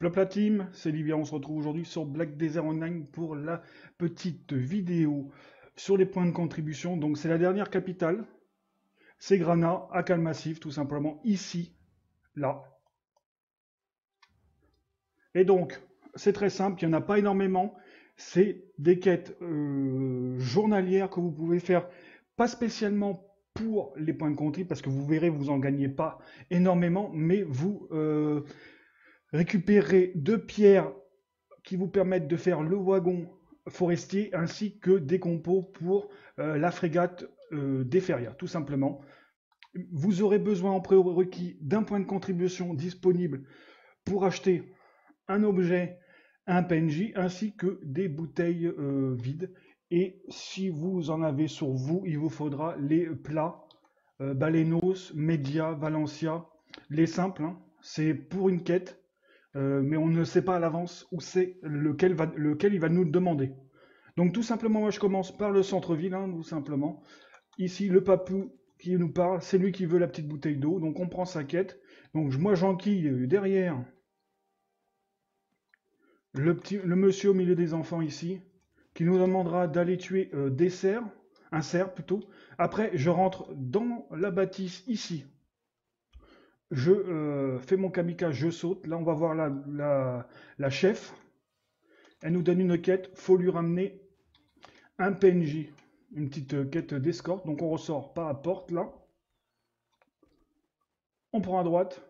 Plop la team, c'est Livia, on se retrouve aujourd'hui sur Black Desert Online pour la petite vidéo sur les points de contribution. Donc c'est la dernière capitale, c'est Grana, à Massif, tout simplement, ici, là. Et donc, c'est très simple, il n'y en a pas énormément, c'est des quêtes journalières que vous pouvez faire, pas spécialement pour les points de contrib, parce que vous verrez, vous en gagnez pas énormément, mais vous récupérez 2 pierres qui vous permettent de faire le wagon forestier ainsi que des compos pour la frégate des Feria, tout simplement. Vous aurez besoin en prérequis d'un point de contribution disponible pour acheter un objet, un PNJ ainsi que des bouteilles vides. Et si vous en avez sur vous, il vous faudra les plats Balenos, Media, Valencia, les simples, hein. C'est pour une quête. Mais on ne sait pas à l'avance où c'est lequel il va nous demander. Donc tout simplement, moi je commence par le centre-ville, hein, tout simplement. Ici, le papou qui nous parle, c'est lui qui veut la petite bouteille d'eau, donc on prend sa quête. Donc moi j'enquille derrière le monsieur au milieu des enfants ici, qui nous demandera d'aller tuer des cerfs, un cerf plutôt. Après, je rentre dans la bâtisse ici. Je fais mon kamikaze, je saute. Là, on va voir la chef. Elle nous donne une quête, faut lui ramener un PNJ, une petite quête d'escorte. Donc on ressort par la porte là, on prend à droite.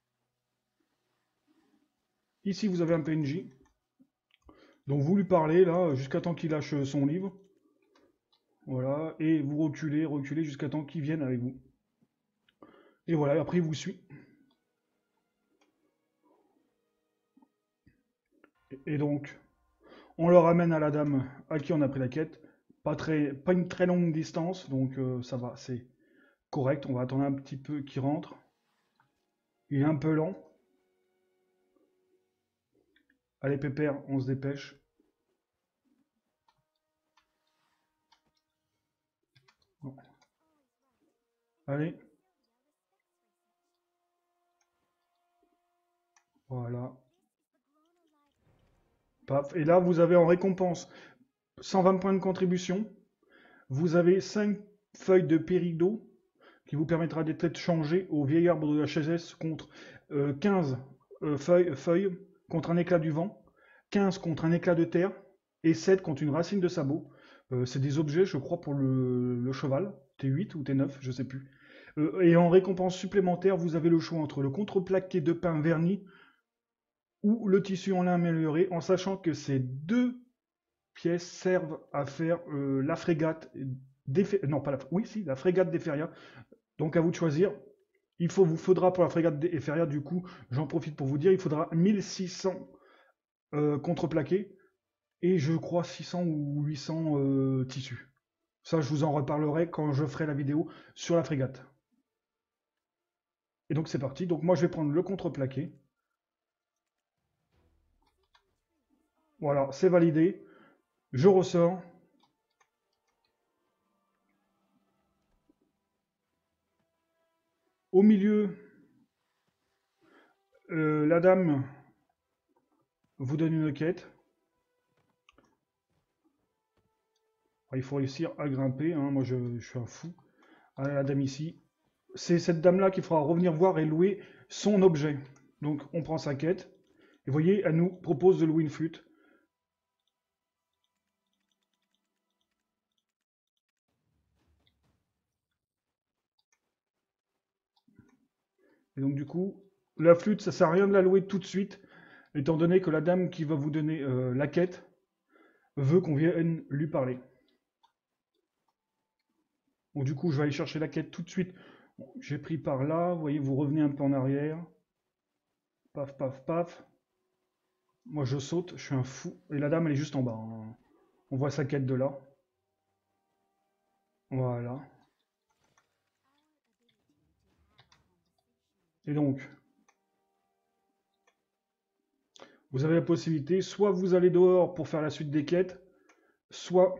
Ici vous avez un PNJ. Donc vous lui parlez là jusqu'à temps qu'il lâche son livre. Voilà, et vous reculez, reculez jusqu'à temps qu'il vienne avec vous. Et voilà, après il vous suit. Et donc on le ramène à la dame à qui on a pris la quête. Pas une très longue distance, donc ça va, c'est correct. On va attendre un petit peu qu'il rentre. Il est un peu lent. Allez pépère, on se dépêche. Bon. Allez, voilà. Paf. Et là, vous avez en récompense 120 points de contribution. Vous avez 5 feuilles de pérido qui vous permettra d'être changé au vieil arbre de la HSS contre 15 feuilles contre un éclat du vent, 15 contre un éclat de terre et 7 contre une racine de sabot. C'est des objets, je crois, pour le cheval, T8 ou T9, je sais plus. Et en récompense supplémentaire, vous avez le choix entre le contreplaqué de pain verni ou le tissu en lin amélioré, en sachant que ces 2 pièces servent à faire la frégate non pas la, oui si la frégate des Feria. Donc à vous de choisir. Vous faudra pour la frégate des Feria, du coup, j'en profite pour vous dire, il faudra 1600 contreplaqués et je crois 600 ou 800 tissus. Ça, je vous en reparlerai quand je ferai la vidéo sur la frégate. Et donc c'est parti. Donc moi je vais prendre le contreplaqué. Voilà, c'est validé. Je ressors. Au milieu, la dame vous donne une quête. Il faut réussir à grimper, hein. Moi je suis un fou. Allez, la dame ici. C'est cette dame-là qu'il faudra revenir voir et louer son objet. Donc on prend sa quête. Et vous voyez, elle nous propose de louer une flûte. Et donc du coup, la flûte, ça sert à rien de la louer tout de suite, étant donné que la dame qui va vous donner la quête veut qu'on vienne lui parler. Donc du coup, je vais aller chercher la quête tout de suite. Bon, j'ai pris par là, vous voyez, vous revenez un peu en arrière. Paf, paf, paf. Moi, je saute, je suis un fou. Et la dame, elle est juste en bas, hein. On voit sa quête de là. Voilà. Et donc, vous avez la possibilité, soit vous allez dehors pour faire la suite des quêtes, soit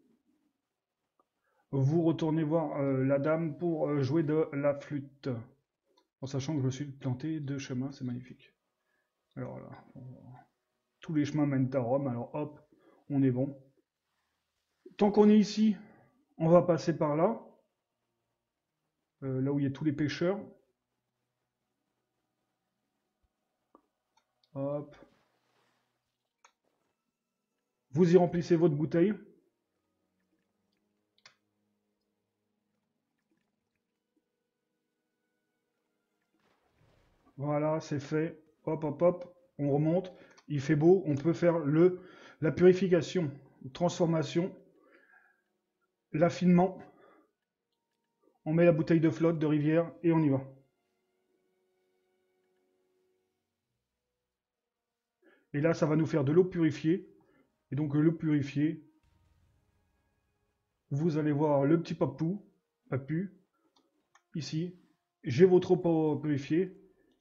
vous retournez voir la dame pour jouer de la flûte. En sachant que je me suis planté de chemin, c'est magnifique. Alors là, tous les chemins mènent à Rome, alors hop, on est bon. Tant qu'on est ici, on va passer par là, là où il y a tous les pêcheurs. Hop. Vous y remplissez votre bouteille. Voilà, c'est fait. Hop, hop, hop. On remonte. Il fait beau. On peut faire la purification, transformation, l'affinement. On met la bouteille de flotte de rivière et on y va. Et là, ça va nous faire de l'eau purifiée. Et donc, l'eau purifiée, vous allez voir le petit papu, ici. J'ai votre eau purifiée.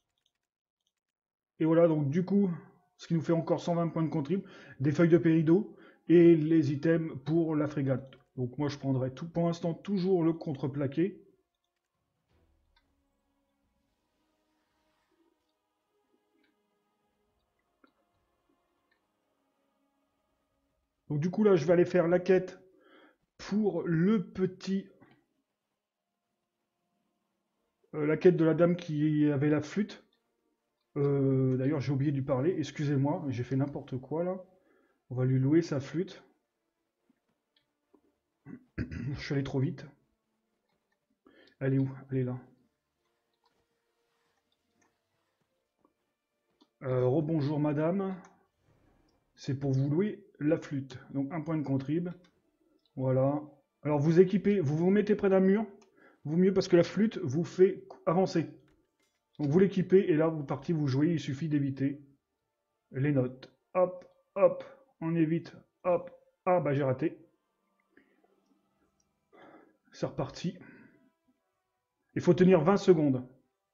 Et voilà, donc du coup, ce qui nous fait encore 120 points de contrib, des feuilles de péridot et les items pour la frégate. Donc moi, je prendrai tout, pour l'instant toujours le contreplaqué. Donc du coup, là, je vais aller faire la quête pour le petit... la quête de la dame qui avait la flûte. D'ailleurs, j'ai oublié de lui parler, excusez-moi, j'ai fait n'importe quoi là. On va lui louer sa flûte. Je suis allé trop vite. Elle est où? Elle est là. Rebonjour madame. C'est pour vous louer la flûte. Donc un point de contrib. Voilà. Alors vous équipez, vous vous mettez près d'un mur. Vaut mieux parce que la flûte vous fait avancer. Donc vous l'équipez et là vous partez, vous jouez. Il suffit d'éviter les notes. Hop, hop, on évite. Hop. Ah bah j'ai raté. C'est reparti. Il faut tenir 20 secondes.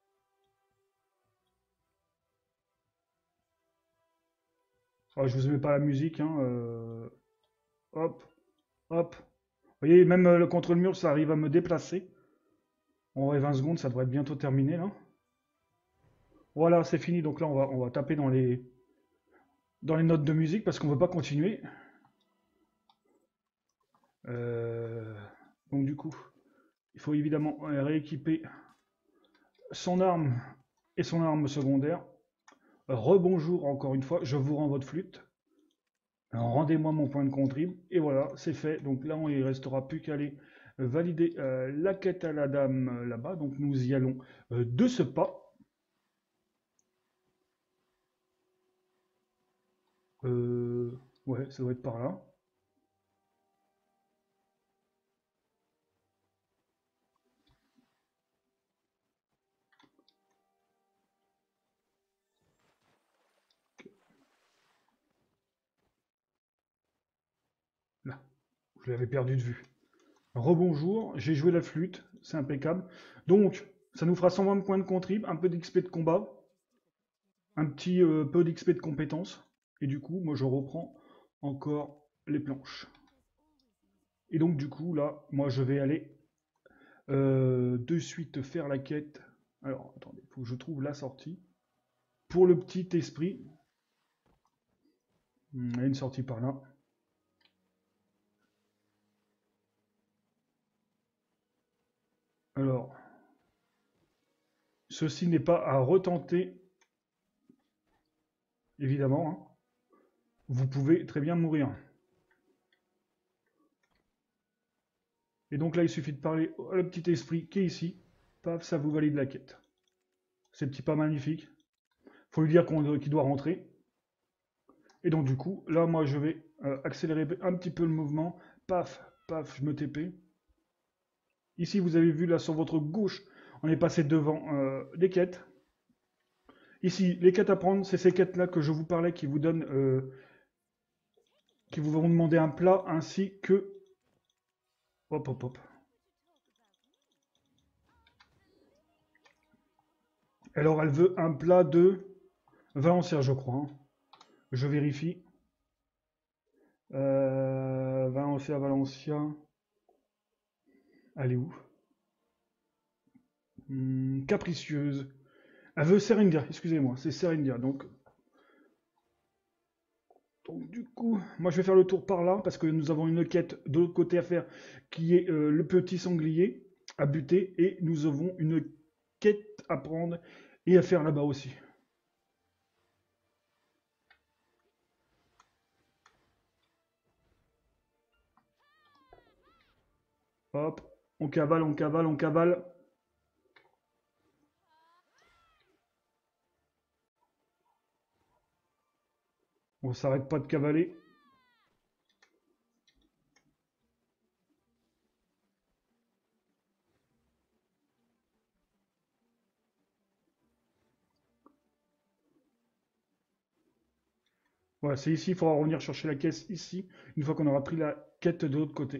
Oh, je vous mets pas la musique. Hein, hop, hop. Vous voyez, même contre le mur, ça arrive à me déplacer. On va 20 secondes, ça devrait être bientôt terminé là. Voilà, c'est fini. Donc là, on va taper dans les notes de musique parce qu'on ne veut pas continuer. Euh, donc du coup, il faut évidemment rééquiper son arme et son arme secondaire. Rebonjour encore une fois, je vous rends votre flûte. Rendez-moi mon point de contrib. Et voilà, c'est fait. Donc là, il ne restera plus qu'à aller valider la quête à la dame là-bas. Donc nous y allons de ce pas. Ouais, ça doit être par là. Là, je l'avais perdu de vue. Rebonjour, j'ai joué la flûte, c'est impeccable. Donc, ça nous fera 120 points de contrib, un peu d'XP de combat, un petit peu d'XP de compétences. Et du coup, moi je reprends encore les planches. Et donc du coup, là, moi je vais aller de suite faire la quête. Alors, attendez, il faut que je trouve la sortie. Pour le petit esprit, il y a une sortie par là. Alors, ceci n'est pas à retenter, évidemment. Hein. Vous pouvez très bien mourir. Et donc là, il suffit de parler au petit esprit qui est ici. Paf, ça vous valide la quête. C'est petit pas magnifique. Faut lui dire qu'il doit rentrer. Et donc du coup, là, moi, je vais accélérer un petit peu le mouvement. Paf, paf, je me TP. Ici, vous avez vu, là, sur votre gauche, on est passé devant des quêtes. Ici, les quêtes à prendre, c'est ces quêtes-là que je vous parlais qui vous donnent... qui vous vont demander un plat ainsi que... Hop, hop, hop. Alors, elle veut un plat de Valencia, je crois. Hein. Je vérifie. Valencia, Valencia. Elle est où? Capricieuse. Elle veut Serindia, excusez-moi, c'est Serindia. Donc, Donc du coup, moi je vais faire le tour par là parce que nous avons une quête de l'autre côté à faire qui est le petit sanglier à buter et nous avons une quête à prendre et à faire là-bas aussi. Hop, on cavale, on cavale, on cavale. On s'arrête pas de cavaler. Voilà, c'est ici, il faudra revenir chercher la caisse ici, une fois qu'on aura pris la quête de l'autre côté.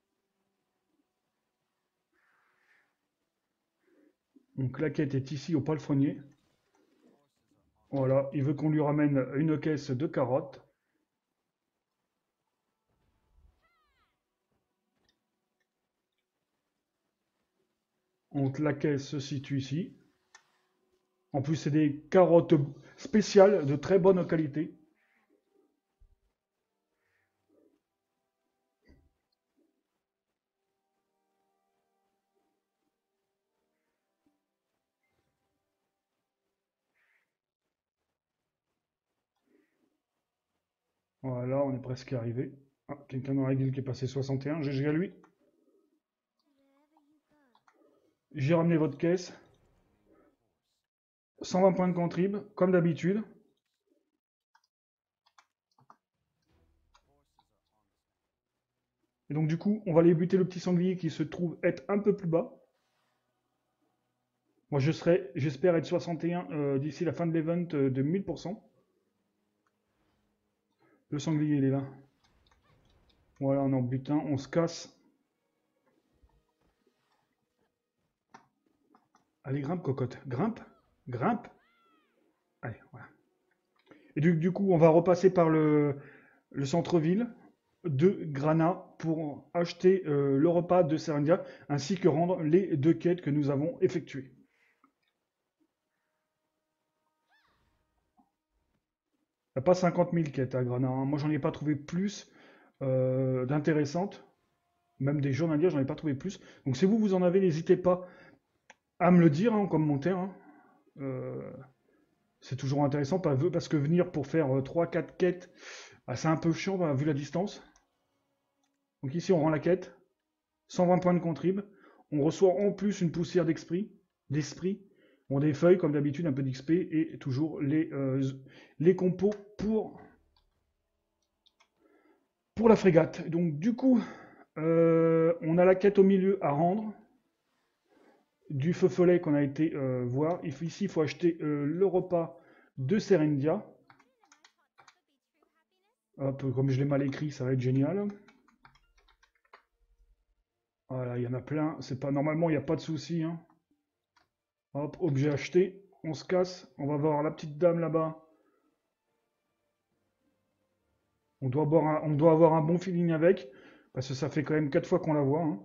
Donc la quête est ici au palefrenier. Voilà, il veut qu'on lui ramène une caisse de carottes. Donc la caisse se situe ici. En plus, c'est des carottes spéciales de très bonne qualité. Voilà, on est presque arrivé. Ah, quelqu'un dans la guilde qui est passé 61, GG à lui. J'ai ramené votre caisse. 120 points de contrib, comme d'habitude. Et donc du coup, on va aller buter le petit sanglier qui se trouve être un peu plus bas. Moi, j'espère être 61 d'ici la fin de l'event de 1000%. Le sanglier, il est là. Voilà, on en bute un, on se casse. Allez, grimpe, cocotte. Grimpe. Grimpe. Allez, voilà. Et du coup, on va repasser par le centre-ville de Grana pour acheter le repas de Serendia, ainsi que rendre les deux quêtes que nous avons effectuées. Il n'y a pas 50 000 quêtes à Grana, hein. Moi, j'en ai pas trouvé plus d'intéressantes. Même des journalières, j'en ai pas trouvé plus. Donc si vous en avez, n'hésitez pas à me le dire hein, en commentaire, hein. Euh, c'est toujours intéressant parce que venir pour faire 3-4 quêtes, bah, c'est un peu chiant bah, vu la distance. Donc ici on rend la quête, 120 points de contrib. On reçoit en plus une poussière d'esprit. Bon, des feuilles comme d'habitude, un peu d'XP et toujours les compos pour la frégate. Donc du coup, on a la quête au milieu à rendre. Du feu follet qu'on a été voir. Ici, il faut acheter le repas de Serendia. Hop, comme je l'ai mal écrit, ça va être génial. Voilà, il y en a plein. C'est pas normalement, il n'y a pas de souci, hein. Hop, objet acheté. On se casse. On va voir la petite dame là-bas. On doit avoir un bon feeling avec. Parce que ça fait quand même 4 fois qu'on la voit, hein.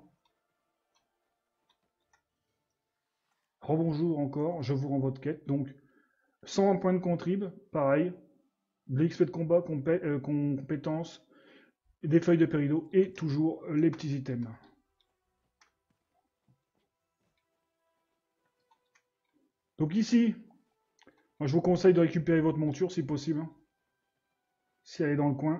Rebonjour encore. Je vous rends votre quête. Donc, 120 points de contrib. Pareil. De l'XP de combat, compétences, des feuilles de pérido et toujours les petits items. Donc ici, moi je vous conseille de récupérer votre monture si possible, hein, si elle est dans le coin.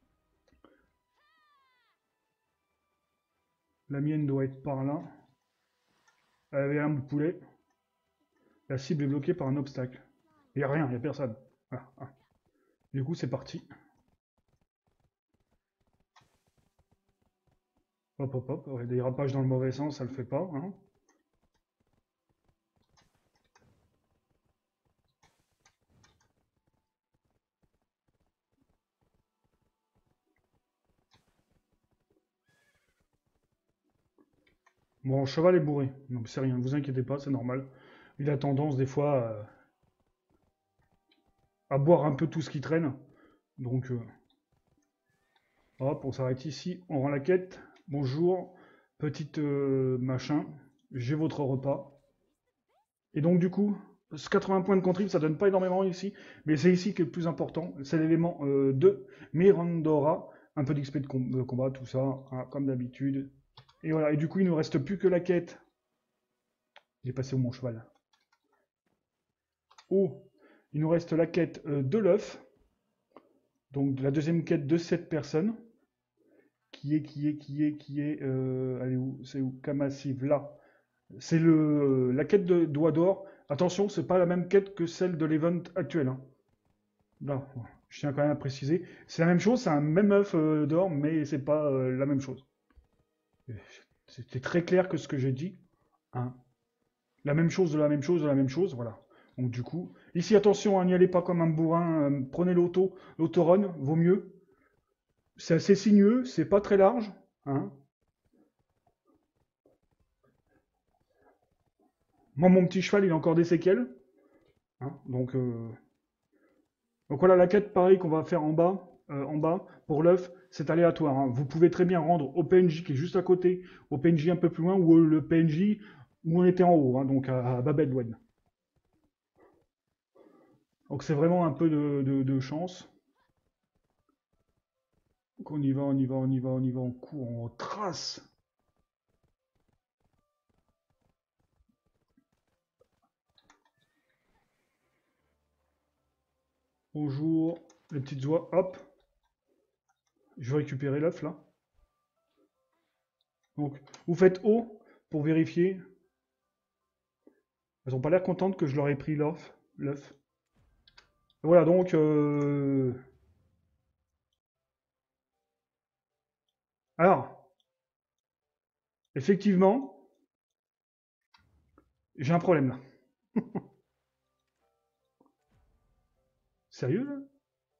La mienne doit être par là. Elle avait un bout de poulet. La cible est bloquée par un obstacle. Il n'y a rien, il n'y a personne. Ah, ah. Du coup, c'est parti. Hop, hop, hop. Ouais, des rapages dans le mauvais sens, ça le fait pas, hein. Bon, le cheval est bourré. Donc c'est rien, ne vous inquiétez pas, c'est normal. Il a tendance des fois à boire un peu tout ce qui traîne. Donc, hop, on s'arrête ici, on rend la quête. Bonjour, petite machin, j'ai votre repas. Et donc du coup, Ce 80 points de contrib, ça donne pas énormément ici, mais c'est ici qui est le plus important. C'est l'élément de Mirandora. Un peu d'XP de combat, tout ça, hein, comme d'habitude. Et voilà, et du coup, il ne nous reste plus que la quête. J'ai passé où mon cheval? Oh, il nous reste la quête de l'œuf. Donc la deuxième quête de cette personne. Qui est... allez où? C'est où? Kamassive, là. C'est la quête de doigt d'or. Attention, c'est pas la même quête que celle de l'event actuel, hein. Là, je tiens quand même à préciser. C'est la même chose, c'est un même œuf d'or, mais c'est pas la même chose. C'était très clair que ce que j'ai dit, hein. La même chose de la même chose de la même chose, voilà. Donc du coup, ici attention, hein, n'y allez pas comme un bourrin, prenez l'autorun, vaut mieux. C'est assez sinueux, c'est pas très large, hein. Moi, mon petit cheval, il a encore des séquelles, hein. Donc voilà, la quête, pareil, qu'on va faire en bas pour l'œuf, c'est aléatoire, hein. Vous pouvez très bien rendre au PNJ qui est juste à côté, au PNJ un peu plus loin, ou le PNJ où on était en haut, hein, donc à Babelwen. Donc c'est vraiment un peu de chance. Donc on y va, on y va, on y va, on y va, on court, on trace. Bonjour, les petites oies, hop. Je vais récupérer l'œuf là. Donc, vous faites O pour vérifier. Elles n'ont pas l'air contentes que je leur ai pris l'œuf. Voilà, donc... Alors, effectivement, j'ai un problème là. Sérieux là?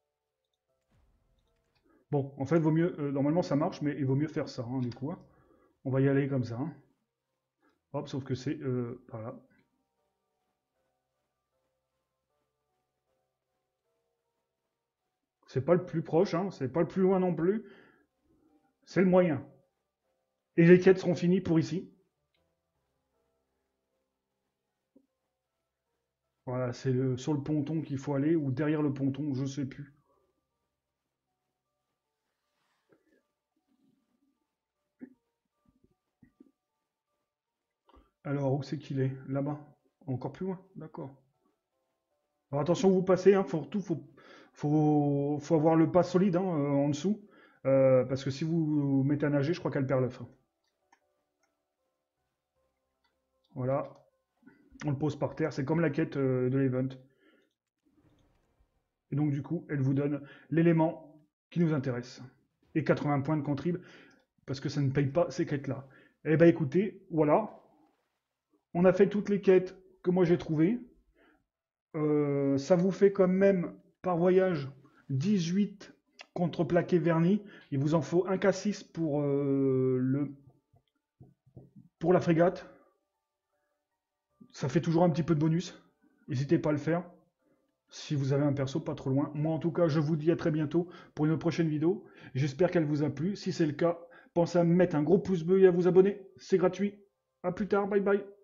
Bon, en fait, vaut mieux... normalement, ça marche, mais il vaut mieux faire ça, hein, du coup, hein. On va y aller comme ça, hein. Hop, sauf que c'est par là. C'est pas le plus proche, hein, c'est pas le plus loin non plus. C'est le moyen. Et les quêtes seront finies pour ici. Voilà, c'est sur le ponton qu'il faut aller, ou derrière le ponton, je sais plus. Alors, où c'est qu'il est? Là-bas. Encore plus loin, d'accord. Alors attention, vous passez, hein, faut avoir le pas solide, hein, en dessous. Parce que si vous mettez à nager, je crois qu'elle perd l'œuf, hein. Voilà, on le pose par terre, c'est comme la quête de l'event. Et donc du coup, elle vous donne l'élément qui nous intéresse. Et 80 points de contrib, parce que ça ne paye pas ces quêtes-là. Eh ben écoutez, voilà, on a fait toutes les quêtes que moi j'ai trouvées. Ça vous fait quand même, par voyage, 18 contreplaqués vernis. Il vous en faut un K6 pour la frégate. Ça fait toujours un petit peu de bonus. N'hésitez pas à le faire si vous avez un perso pas trop loin. Moi, en tout cas, je vous dis à très bientôt pour une prochaine vidéo. J'espère qu'elle vous a plu. Si c'est le cas, pensez à mettre un gros pouce bleu et à vous abonner. C'est gratuit. A plus tard. Bye bye.